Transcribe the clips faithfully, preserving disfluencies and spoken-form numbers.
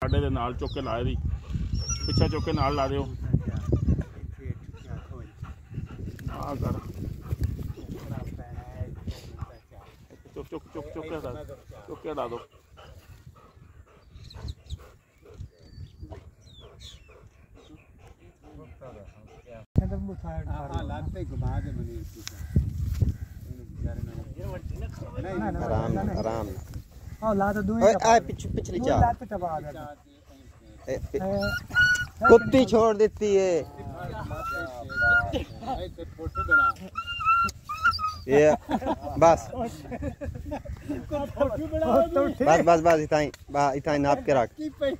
खड्डे दे नाल चुक के ला दी पिछा चुक के नाल ला दिओ आ कर चुक चुक चुक चुक के हटा चुक के हटा दो आराम आराम हां ला तो दूर आ पिछ पिछली चा लात टपा दे कुत्ती छोड़ देती है फोटो बना ये बस बस बस बस इतना ही बस इतना ही नाप के रख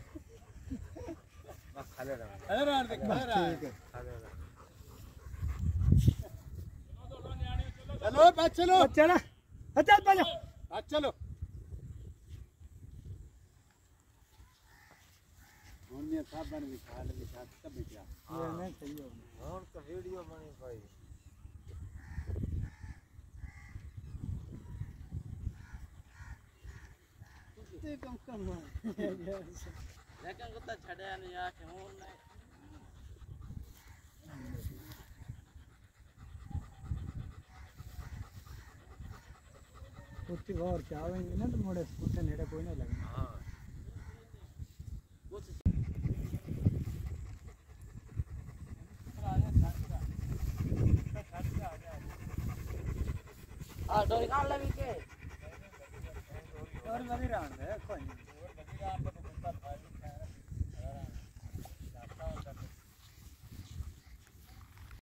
चलो बस चलो चलो चल बजा बस चलो उन्हें सब बन विशाल विशाल सब बिचा ये नहीं सही हो और तो वीडियो बनी भाई ते कम कम लेकिन को तो छड़या नहीं आके हो नहीं कुत्ती और क्या होंगे ना तो मोड़े कुत्ते नेड़े कोई नहीं लगेगा हां कुछ आ डोरी काट ले के और बड़ी रान है कोई और बड़ी रान तो